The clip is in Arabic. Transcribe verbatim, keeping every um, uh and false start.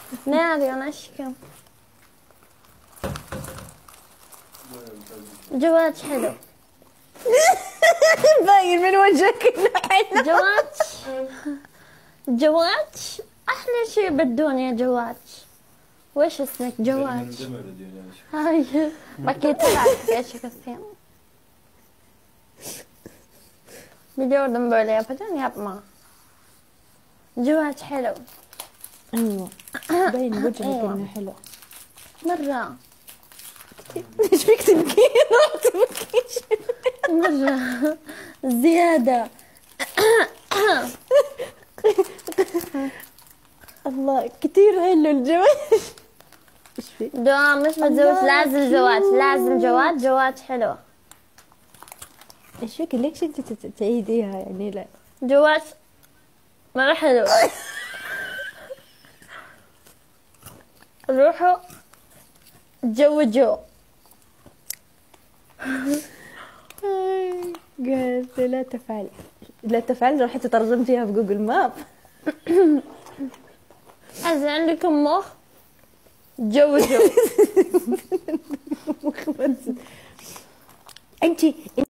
ناري أنا أشكم. جواتش حلو. باين من وجهك انه حلو. جواتش جواتش أحلى شيء بالدنيا جواتش. وش اسمك جواتش؟ هاي بكي طلعت ايش كثير. Biliyordum böyle yapacağını yapma. جواتش حلو. ايوه باين وجهك أيوة. انه حلو. مرة ايش فيك تبكين؟ ما تبكيش. مرة زيادة. الله كثير حلو الجواز. ايش فيك؟ دوام مش متزوج لازم جواتش لازم جواتش جواتش حلو. ايش فيك ليش انت تعيديها يعني؟ لا جواتش مرة حلو. روحوا تزوجوا. قالت لا تفعل لا تفعل. رحت ترجمتيها في جوجل ماب. إذا عندكم مخ تزوجوا. انت